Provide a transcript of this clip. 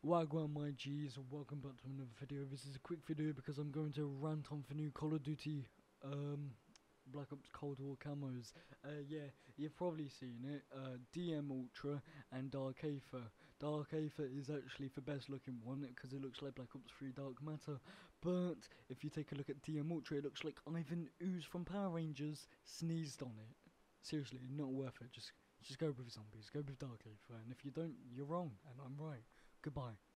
Wagwan my G's, welcome back to another video. This is a quick video because I'm going to rant on the new Call of Duty Black Ops Cold War camos. Yeah, you've probably seen it. DM Ultra and Dark Aether. Dark Aether is actually the best looking one because it looks like Black Ops 3 Dark Matter. But if you take a look at DM Ultra, it looks like Ivan Ooze from Power Rangers sneezed on it. Seriously, not worth it. Just go with zombies, go with Dark Aether, and if you don't, you're wrong, and I'm right. Goodbye.